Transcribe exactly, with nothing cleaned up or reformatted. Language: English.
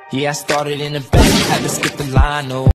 Yeah, I started in the back, had to skip the line, oh